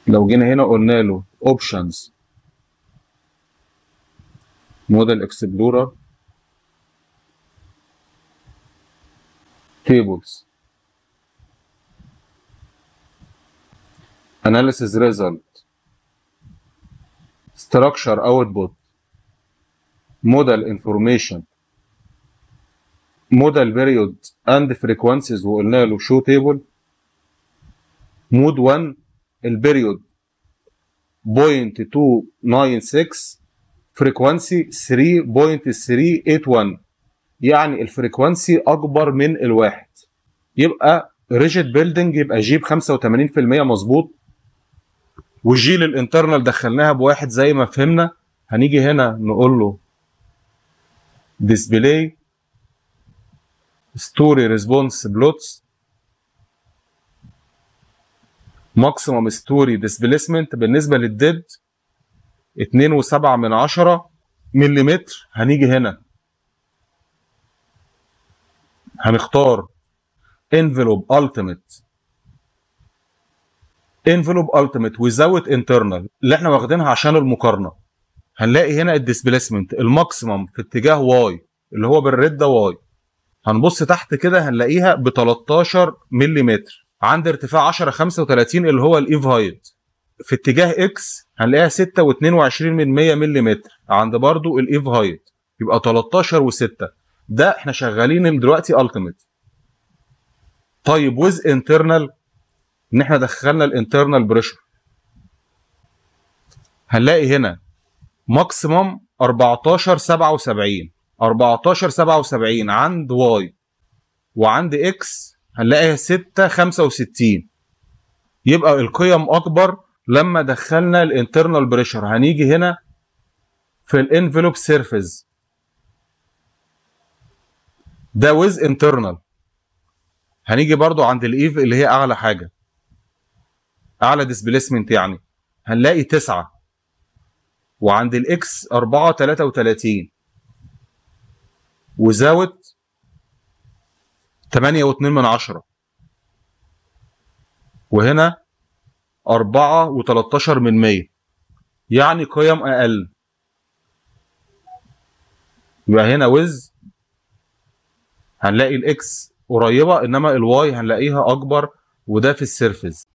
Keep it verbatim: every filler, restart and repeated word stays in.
لو جينا هنا قلنا له اوبشنز موديل اكسبلورر تيبلز اناليسيز ريزلت ستراكشر اوتبوت موديل انفورميشن موديل بيريود اند فريكوانسيز وقلنا له شو تيبل. مود واحد البيريود صفر فاصلة اتنين تسعة ستة فريكوانسي ثلاثة فاصلة ثلاثة ثمانية واحد يعني الفريكوانسي اكبر من الواحد. يبقى ريجيد بيلدينج يبقى جي ب خمسة وتمانين في المية مظبوط، والجي للانترنال دخلناها بواحد زي ما فهمنا. هنيجي هنا نقول له ديسبلاي ستوري ريسبونس بلوتس ماكسيمم ستوري ديسبيسمنت بالنسبه للديد اتنين وسبعة من عشرة ملم. هنيجي هنا هنختار envelope ultimate envelope ultimate without internal اللي احنا واخدينها عشان المقارنه. هنلاقي هنا الديسبيسمنت الماكسيمم في اتجاه واي اللي هو بالريد ده واي. هنبص تحت كده هنلاقيها ب تلتاشر ملم عند ارتفاع عشرة خمسة وتلاتين اللي هو الايف هايت. في اتجاه اكس هنلاقيها ستة واتنين وعشرين من مية ملم عند برضو الايف هايت، يبقى تلتاشر وستة. ده احنا شغالين دلوقتي التيميت. طيب ويز انترنال ان احنا دخلنا الانترنال بريشر، هنلاقي هنا ماكسيمم اربعتاشر سبعة وسبعين اربعتاشر سبعة وسبعين عند واي، وعند اكس هنلاقيها ستة خمسة وستين. يبقى القيم اكبر لما دخلنا الانترنال بريشر. هنيجي هنا في الانفلوب سيرفيس ده ويز انترنال، هنيجي برضو عند الايف اللي هي اعلى حاجه اعلى ديسبيسمنت يعني هنلاقي تسعة، وعند الاكس اربعة تلاتة وتلاتين، وزاوت تمانية واتنين من عشرة، وهنا اربعة وتلتاشر من مية يعني قيم اقل. يبقى هنا ويز هنلاقي الاكس قريبه انما الواي هنلاقيها اكبر، وده في السيرفيس.